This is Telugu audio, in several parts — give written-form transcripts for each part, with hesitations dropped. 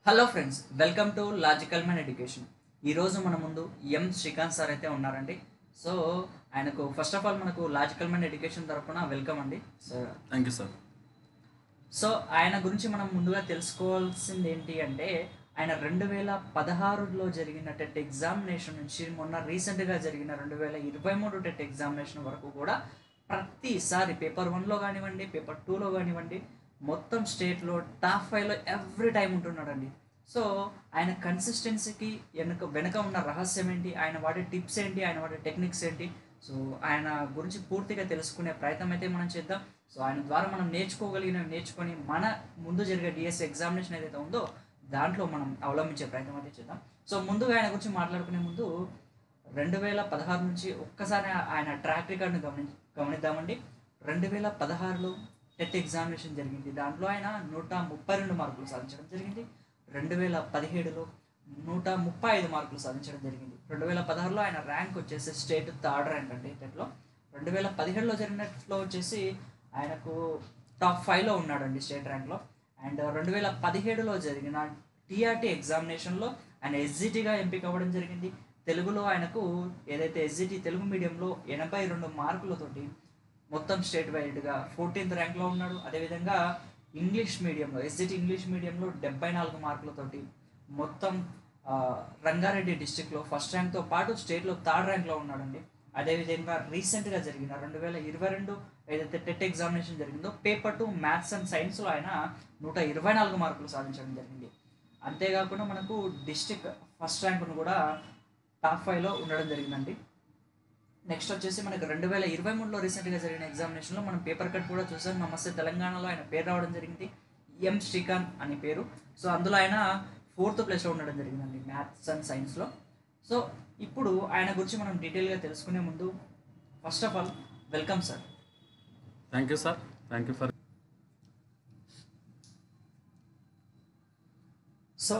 Hello friends, welcome to logical man education. ఈరోజు మన ముందు శ్రీకాంత్ సార్ అయితే ఉన్నారండి. సో ఆయనకు ఫస్ట్ ఆఫ్ ఆల్ మనకు లాజికల్ మ్యాన్ ఎడ్యుకేషన్ తరపున వెల్కమ్ అండి sir. Thank you sir. So ఆయన గురించి మనం ముందుగా తెలుసుకోవాల్సింది ఏంటి అంటే, ఆయన 2016లో జరిగిన టెట్ ఎగ్జామినేషన్ నుంచి మొన్న రీసెంట్గా జరిగిన 2023 టెట్ ఎగ్జామినేషన్ వరకు కూడా ప్రతిసారి పేపర్ 1లో కానివ్వండి, పేపర్ 2లో కానివ్వండి, మొత్తం స్టేట్లో టాప్ 5లో ఎవ్రీ టైం ఉంటున్నాడండి. సో ఆయన కన్సిస్టెన్సీకి వెనుక ఉన్న రహస్యం ఏంటి, ఆయన వాడే టిప్స్ ఏంటి, ఆయన వాడే టెక్నిక్స్ ఏంటి, సో ఆయన గురించి పూర్తిగా తెలుసుకునే ప్రయత్నం అయితే మనం చేద్దాం. సో ఆయన ద్వారా మనం నేర్చుకొని మన ముందు జరిగే డిఎస్సి ఎగ్జామినేషన్ ఏదైతే ఉందో దాంట్లో మనం అవలంబించే ప్రయత్నం అయితే చేద్దాం. సో ముందుగా ఆయన గురించి మాట్లాడుకునే ముందు 2016 నుంచి ఒక్కసారి ఆయన ట్రాక్ రికార్డ్ని గమనిద్దామండి. 2016లో టెట్ ఎగ్జామినేషన్ జరిగింది. దాంట్లో ఆయన 132 మార్కులు సాధించడం జరిగింది. 2017లో 135 మార్కులు సాధించడం జరిగింది. 2016లో ఆయన ర్యాంక్ వచ్చేసి స్టేట్ థర్డ్ ర్యాంక్ అండి టెట్లో. 2017లో జరిగినట్లో వచ్చేసి ఆయనకు టాప్ 5లో ఉన్నాడండి స్టేట్ ర్యాంక్లో. అండ్ 2017లో జరిగిన టీఆర్టీ ఎగ్జామినేషన్లో ఆయన ఎస్జిటిగా ఎంపిక అవ్వడం జరిగింది. తెలుగులో ఆయనకు ఏదైతే ఎస్జిటి తెలుగు మీడియంలో 82 మార్కులతోటి మొత్తం స్టేట్ వైడ్గా 14th ర్యాంక్లో ఉన్నాడు. అదేవిధంగా ఇంగ్లీష్ మీడియంలో ఎస్జిటి ఇంగ్లీష్ మీడియంలో 74 మార్కులతోటి మొత్తం రంగారెడ్డి డిస్టిక్లో ఫస్ట్ ర్యాంక్తో పాటు స్టేట్లో థర్డ్ ర్యాంక్లో ఉన్నాడండి. అదేవిధంగా రీసెంట్గా జరిగిన 2022 ఏదైతే టెట్ ఎగ్జామినేషన్ జరిగిందో పేపర్ 2 మ్యాథ్స్ అండ్ సైన్స్లో ఆయన 124 మార్కులు సాధించడం జరిగింది. అంతేకాకుండా మనకు డిస్టిక్ ఫస్ట్ ర్యాంకును కూడా టాప్ 5లో ఉండడం జరిగిందండి. నెక్స్ట్ వచ్చేసి మనకు 2023లో రీసెంట్గా జరిగిన ఎగ్జామినేషన్లో మనం పేపర్ కట్ కూడా చూసాం. నమస్తే తెలంగాణలో ఆయన పేరు రావడం జరిగింది, శ్రీకాంత్ అని పేరు. సో అందులో ఆయన 4th ప్లేస్లో ఉండడం జరిగిందండి మ్యాథ్స్ అండ్ సైన్స్లో. సో ఇప్పుడు ఆయన గురించి మనం డీటెయిల్గా తెలుసుకునే ముందు first of all welcome sir. Thank you sir. Thank you for. So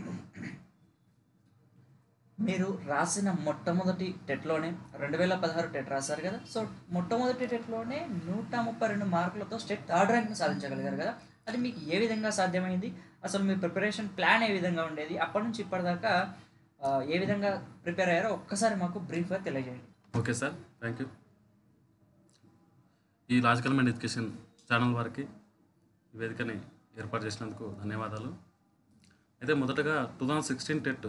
మీరు రాసిన మొట్టమొదటి టెట్లోనే 2016 టెట్ రాశారు కదా. సో మొట్టమొదటి టెట్లోనే 132 మార్కులతో స్టేట్ థర్డ్ ర్యాంక్ని సాధించగలిగారు కదా. అది మీకు ఏ విధంగా సాధ్యమైంది? అసలు మీ ప్రిపరేషన్ ప్లాన్ ఏ విధంగా ఉండేది? అప్పటి నుంచి ఇప్పటిదాకా ఏ విధంగా ప్రిపేర్ అయ్యారో ఒక్కసారి మాకు బ్రీఫ్గా తెలియజేయండి. Okay sir, thank you. ఈ లాజికల్ మైండ్ ఎడ్యుకేషన్ ఛానల్ వారికి ఈ వేదికని ఏర్పాటు చేసినందుకు ధన్యవాదాలు. అయితే మొదటగా 2016 టెట్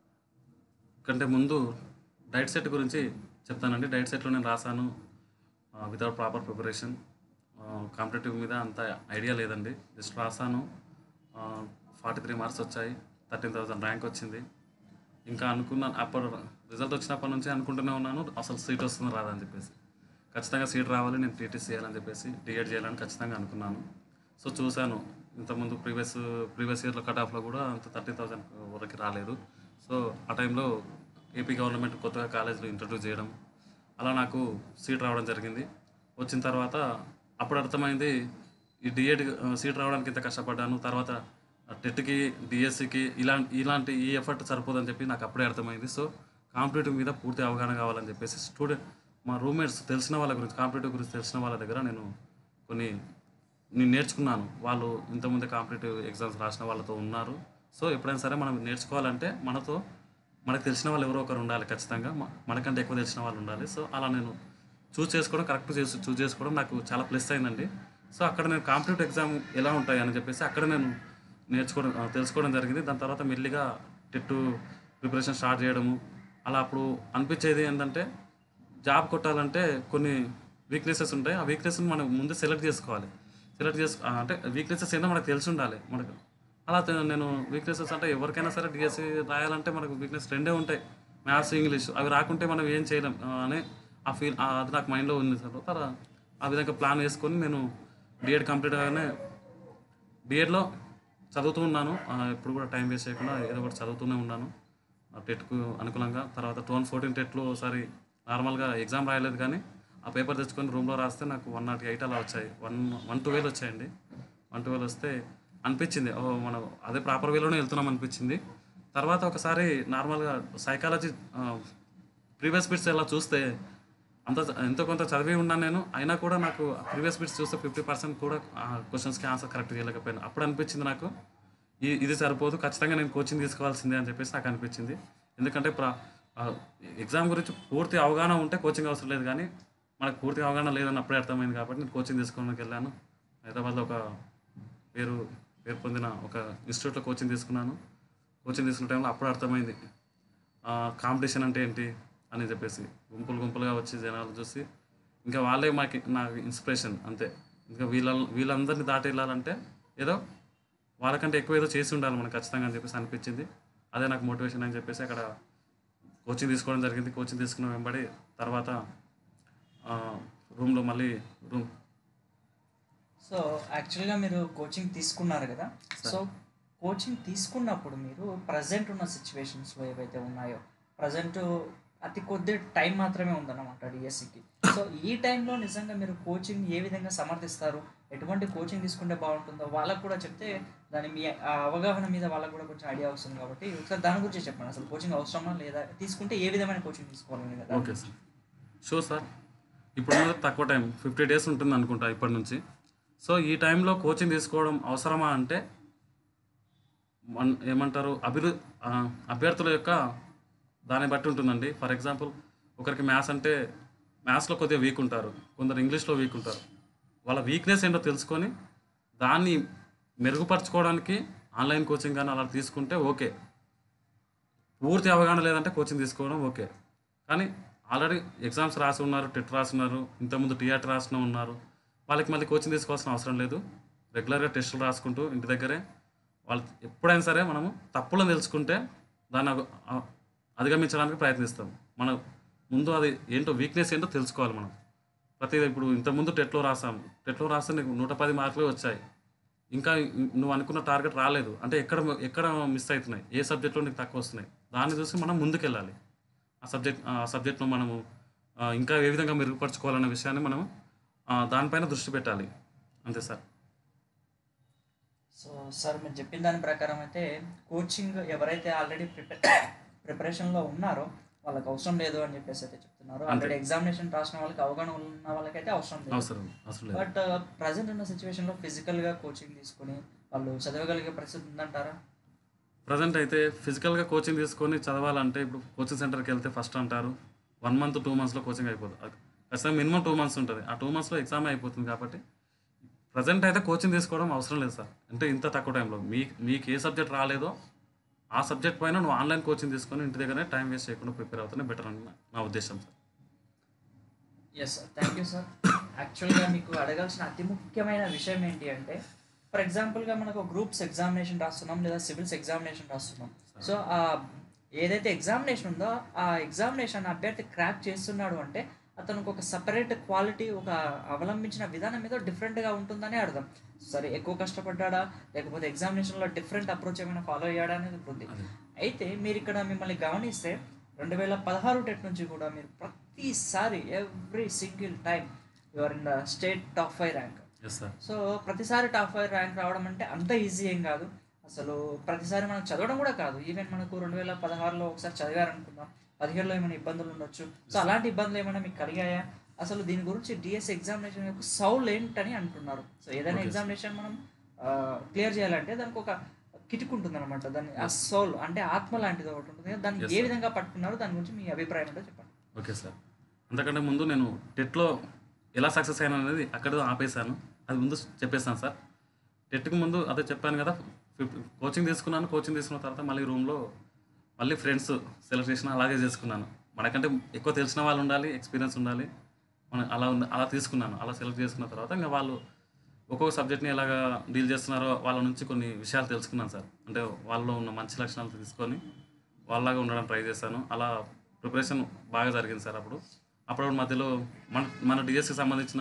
కంటే ముందు డైట్ సెట్ గురించి చెప్తానండి. డైట్ సెట్లో నేను రాశాను వితౌట్ ప్రాపర్ ప్రిపరేషన్. కాంపిటేటివ్ మీద అంత ఐడియా లేదండి, జస్ట్ రాశాను. 43 మార్క్స్ వచ్చాయి, 13,000 ర్యాంక్ వచ్చింది. ఇంకా అనుకున్నాను, అప్పుడు రిజల్ట్ వచ్చినప్పటి నుంచి అనుకుంటూనే ఉన్నాను అసలు సీట్ వస్తుంది రాదని చెప్పేసి. ఖచ్చితంగా సీట్ రావాలి, నేను టీటీసీ చేయాలని చెప్పేసి డిఎడ్ చేయాలని ఖచ్చితంగా అనుకున్నాను. సో చూశాను, ఇంతకుముందు ప్రీవియస్ ఇయర్లో కట్ ఆఫ్లో కూడా అంత 30,000 వరకు రాలేదు. సో ఆ టైంలో ఏపీ గవర్నమెంట్ కొత్తగా కాలేజీలో ఇంట్రడ్యూస్ చేయడం, అలా నాకు సీట్ రావడం జరిగింది. వచ్చిన తర్వాత అప్పుడు అర్థమైంది ఈ డిఎడ్ సీట్ రావడానికి ఇంత కష్టపడ్డాను, తర్వాత టెట్కి డిఎస్సికి ఇలాంటి ఈ ఎఫర్ట్ సరిపోదని చెప్పి నాకు అప్పుడే అర్థమైంది. సో కాంపిటేటివ్ మీద పూర్తి అవగాహన కావాలని చెప్పేసి మా రూమ్మేట్స్ తెలిసిన వాళ్ళ గురించి, కాంపిటేటివ్ గురించి తెలిసిన వాళ్ళ దగ్గర నేను నేర్చుకున్నాను. వాళ్ళు ఇంతకుముందే కాంపిటేటివ్ ఎగ్జామ్స్ రాసిన వాళ్ళతో ఉన్నారు. సో ఎప్పుడైనా సరే మనం నేర్చుకోవాలంటే మనకు తెలిసిన వాళ్ళు ఎవరో ఒకరు ఉండాలి, ఖచ్చితంగా మనకంటే ఎక్కువ తెలిసిన వాళ్ళు ఉండాలి. సో అలా నేను చూస్ చేసుకోవడం నాకు చాలా ప్లస్ అయిందండి. సో అక్కడ నేను కాంపిటేటివ్ ఎగ్జామ్ ఎలా ఉంటాయి అని చెప్పేసి అక్కడ నేను తెలుసుకోవడం జరిగింది. దాని తర్వాత మెల్లిగా టెట్ ప్రిపరేషన్ స్టార్ట్ చేయడము. అలా అప్పుడు అనిపించేది ఏంటంటే, జాబ్ కొట్టాలంటే కొన్ని వీక్నెసెస్ ఉంటాయి, ఆ వీక్నెస్ని మనం ముందు సెలెక్ట్ చేసుకోవాలి. అంటే వీక్నెసెస్ ఏంటో మనకు తెలిసి ఉండాలి. అలా నేను వీక్నెసెస్ అంటే ఎవరికైనా సరే డిఎస్సి రాయాలంటే మనకు వీక్నెస్ రెండే ఉంటాయి, మ్యాథ్స్, ఇంగ్లీష్. అవి రాకుంటే మనం ఏం చేయలేం అని అది నాకు మైండ్లో ఉంది సార్. తర్వాత ఆ విధంగా ప్లాన్ వేసుకొని నేను డిఎడ్ కంప్లీట్ అవ్వగానే డిఎడ్లో చదువుతూ ఉన్నాను. ఎప్పుడు కూడా టైం వేస్ట్ చేయకుండా ఏదో ఒకటి చదువుతూనే ఉన్నాను టెట్కు అనుకూలంగా. తర్వాత 2014 టెట్లో ఒకసారి నార్మల్గా ఎగ్జామ్ రాయలేదు, కానీ ఆ పేపర్ తెచ్చుకొని రూమ్లో రాస్తే నాకు 108 అలా వచ్చాయి. 112 వచ్చాయండి. 112 వస్తే అనిపించింది, మనం అదే ప్రాపర్ వేలోనే వెళ్తున్నాం అనిపించింది. తర్వాత ఒకసారి నార్మల్గా సైకాలజీ ప్రీవియస్ బిట్స్ ఎలా చూస్తే ఎంతో కొంత చదివి ఉన్నాను నేను, అయినా కూడా నాకు ప్రీవియస్ బిట్స్ చూస్తే 50% కూడా క్వశ్చన్స్కి ఆన్సర్ కరెక్ట్ చేయలేకపోయాను. అప్పుడు అనిపించింది నాకు ఇది సరిపోదు, ఖచ్చితంగా నేను కోచింగ్ తీసుకోవాల్సిందే అని చెప్పేసి నాకు అనిపించింది. ఎందుకంటే ఎగ్జామ్ గురించి పూర్తి అవగాహన ఉంటే కోచింగ్ అవసరం లేదు, కానీ మనకు పూర్తి అవగాహన లేదని అప్పుడే అర్థమైంది కాబట్టి నేను కోచింగ్ తీసుకోవడానికి వెళ్ళాను. హైదరాబాద్లో ఒక పేరు పేరు పొందిన ఒక ఇన్స్టిట్యూట్లో కోచింగ్ తీసుకున్నాను. కోచింగ్ తీసుకున్న టైంలో అప్పుడు అర్థమైంది కాంపిటీషన్ అంటే ఏంటి అని చెప్పేసి. గుంపులుగా వచ్చి జనాలు చూసి ఇంకా వాళ్ళే నాకు ఇన్స్పిరేషన్ అంతే. ఇంకా వీళ్ళందరినీ దాటి వెళ్ళాలంటే ఏదో వాళ్ళకంటే ఎక్కువ ఏదో చేసి ఉండాలి మనం ఖచ్చితంగా అని చెప్పేసి అనిపించింది. అదే నాకు మోటివేషన్ అని చెప్పేసి అక్కడ కోచింగ్ తీసుకోవడం జరిగింది. కోచింగ్ తీసుకున్న వెంబడి తర్వాత రూమ్లో మళ్ళీ రూమ్. సో యాక్చువల్గా మీరు కోచింగ్ తీసుకున్నారు కదా, సో కోచింగ్ తీసుకున్నప్పుడు మీరు ప్రజెంట్ ఉన్న సిచ్యువేషన్స్లో ఏవైతే ఉన్నాయో, ప్రజెంట్ అతి కొద్ది టైం మాత్రమే ఉందన్నమాట డిఎస్సికి. సో ఈ టైంలో నిజంగా మీరు కోచింగ్ ఏ విధంగా సమర్థిస్తారు, ఎటువంటి కోచింగ్ తీసుకుంటే బాగుంటుందో వాళ్ళకు కూడా చెప్తే దాని మీ అవగాహన మీద వాళ్ళకు కూడా కొంచెం ఐడియా వస్తుంది. కాబట్టి ఒకసారి దాని గురించి చెప్పండి, అసలు కోచింగ్ అవసరమా లేదా, తీసుకుంటే ఏ విధమైన కోచింగ్ తీసుకోవాలని కదా. Okay sir, sure sir. ఇప్పుడు తక్కువ టైం 50 days ఉంటుంది అనుకుంటా ఇప్పటి నుంచి. సో ఈ టైంలో కోచింగ్ తీసుకోవడం అవసరమా అంటే ఏమంటారు, అభ్యర్థుల యొక్క దాన్ని బట్టి ఉంటుందండి. ఫర్ ఎగ్జాంపుల్ ఒకరికి మ్యాథ్స్లో కొద్దిగా వీక్ ఉంటారు, కొందరు ఇంగ్లీష్లో వీక్ ఉంటారు. వాళ్ళ వీక్నెస్ ఏంటో తెలుసుకొని దాన్ని మెరుగుపరచుకోవడానికి ఆన్లైన్ కోచింగ్ కానీ అలా తీసుకుంటే ఓకే. పూర్తి అవగాహన లేదంటే కోచింగ్ తీసుకోవడం ఓకే. కానీ ఆల్రెడీ ఎగ్జామ్స్ రాసి ఉన్నారు, టెట్ రాసి ఉన్నారు, ఇంతకుముందు టీఆర్టీ రాసిన ఉన్నారు, వాళ్ళకి మళ్ళీ కోచింగ్ తీసుకోవాల్సిన అవసరం లేదు. రెగ్యులర్గా టెస్టులు రాసుకుంటూ ఇంటి దగ్గరే వాళ్ళు ఎప్పుడైనా సరే మనము తప్పులను తెలుసుకుంటే దాన్ని అధిగమించడానికి ప్రయత్నిస్తాం. మనం ముందు అది ఏంటో వీక్నెస్ ఏంటో తెలుసుకోవాలి మనం. ఇప్పుడు ఇంతకుముందు టెట్లో రాస్తే నీకు 110 మార్కులే వచ్చాయి, ఇంకా నువ్వు అనుకున్న టార్గెట్ రాలేదు అంటే ఎక్కడ మిస్ అవుతున్నాయి, ఏ సబ్జెక్ట్లో నీకు తక్కువ వస్తున్నాయి, దాన్ని చూసి మనం ముందుకెళ్ళాలి. ఆ సబ్జెక్ట్ను మనము ఇంకా ఏ విధంగా మెరుగుపరచుకోవాలనే విషయాన్ని మనం దానిపైన దృష్టి పెట్టాలి. అంతే సార్. సో సార్ మీరు చెప్పిన దాని ప్రకారం అయితే కోచింగ్ ఎవరైతే ఆల్రెడీ ప్రిపరేషన్లో ఉన్నారో వాళ్ళకి అవసరం లేదు అని చెప్పేసి అయితే చెప్తున్నారు. ఆల్రెడీ ఎగ్జామినేషన్ రాసిన వాళ్ళకి, అవగాహన ఉన్న వాళ్ళకైతే అవసరం లేదు. బట్ ప్రజెంట్ ఉన్న సిచ్యువేషన్లో ఫిజికల్గా కోచింగ్ తీసుకొని వాళ్ళు చదవగలిగే పరిస్థితి ఉందంటారా? ప్రజెంట్ అయితే ఫిజికల్గా కోచింగ్ తీసుకొని చదవాలంటే ఇప్పుడు కోచింగ్ సెంటర్కి వెళ్తే ఫస్ట్ అంటారు 1 month 2 monthsలో కోచింగ్ అయిపోతుంది. ఖచ్చితంగా మినిమం 2 months ఉంటుంది. ఆ 2 monthsలో ఎగ్జామ్ అయిపోతుంది. కాబట్టి ప్రజెంట్ అయితే కోచింగ్ తీసుకోవడం అవసరం లేదు సార్. అంటే ఇంత తక్కువ టైంలో మీకు ఏ సబ్జెక్ట్ రాలేదో ఆ సబ్జెక్ట్ పైన నువ్వు ఆన్లైన్ కోచింగ్ తీసుకొని ఇంటి దగ్గరనే టైం వేస్ట్ చేయకుండా ప్రిపేర్ అవుతూనే బెటర్ అని నా ఉద్దేశం sir. Yes sir, thank you sir. యాక్చువల్గా మీకు అడగాల్సిన అతి ముఖ్యమైన విషయం ఏంటి అంటే, ఫర్ ఎగ్జాంపుల్గా మనకు గ్రూప్స్ ఎగ్జామినేషన్ రాస్తున్నాం లేదా సివిల్స్ ఎగ్జామినేషన్ రాస్తున్నాం. సో ఏదైతే ఎగ్జామినేషన్ ఉందో ఆ ఎగ్జామినేషన్ అభ్యర్థి క్రాక్ చేస్తున్నాడు అంటే అతనికి ఒక సపరేట్ క్వాలిటీ, ఒక అవలంబించిన విధానం మీద డిఫరెంట్గా ఉంటుందని అర్థం. సరే, ఎక్కువ కష్టపడ్డా లేకపోతే ఎగ్జామినేషన్లో డిఫరెంట్ అప్రోచ్ ఏమైనా ఫాలో అయ్యాడా అనేది ఉంది. అయితే మీరు ఇక్కడ మిమ్మల్ని గమనిస్తే 2016 టెట్ నుంచి కూడా మీరు ప్రతిసారి every single time your in the state top 5 rank. So ప్రతిసారి టాప్ 5 ర్యాంక్ రావడం అంటే అంత ఈజీ ఏం కాదు. అసలు ప్రతిసారి మనం చదవడం కూడా కాదు. ఈవెన్ మనకు 2016లో ఒకసారి చదివారనుకుందాం, 17లో ఏమైనా ఇబ్బందులు ఉండొచ్చు. సో అలాంటి ఇబ్బందులు ఏమైనా మీకు కలిగాయా? అసలు దీని గురించి డిఎస్ ఎగ్జామినేషన్ యొక్క సౌల్ ఏంటని అంటున్నారు. సో ఏదైనా ఎగ్జామినేషన్ మనం క్లియర్ చేయాలంటే దానికి ఒక కిటిక్ ఉంటుంది అనమాట. దాన్ని ఆ సౌల్ అంటే ఆత్మ లాంటిది ఒకటి ఉంటుంది. దాన్ని ఏ విధంగా పట్టుకున్నారో దాని గురించి మీ అభిప్రాయం ఏంటో చెప్పండి. Okay sir. అంతకంటే ముందు నేను టెట్లో ఎలా సక్సెస్ అయినా అనేది అక్కడ ఆపేశాను, అది ముందు చెప్పేస్తాను సార్. టెట్కి ముందు అదే చెప్పాను కదా, కోచింగ్ తీసుకున్నాను. కోచింగ్ తీసుకున్న తర్వాత మళ్ళీ రూమ్లో మళ్ళీ ఫ్రెండ్స్ సెలెక్ట్ చేసిన అలాగే చేసుకున్నాను. మనకంటే ఎక్కువ తెలిసిన వాళ్ళు ఉండాలి, ఎక్స్పీరియన్స్ ఉండాలి, మనం అలా తీసుకున్నాను. అలా సెలెక్ట్ చేసుకున్న తర్వాత ఇంకా వాళ్ళు ఒక్కొక్క సబ్జెక్ట్ని ఎలాగా డీల్ చేస్తున్నారో వాళ్ళ నుంచి కొన్ని విషయాలు తెలుసుకున్నాను సార్. అంటే వాళ్ళలో ఉన్న మంచి లక్షణాలు తీసుకొని వాళ్ళలాగా ఉండడం ట్రై చేశాను. అలా ప్రిపరేషన్ బాగా జరిగింది సార్. అప్పుడు మధ్యలో మన డిఎస్సికి సంబంధించిన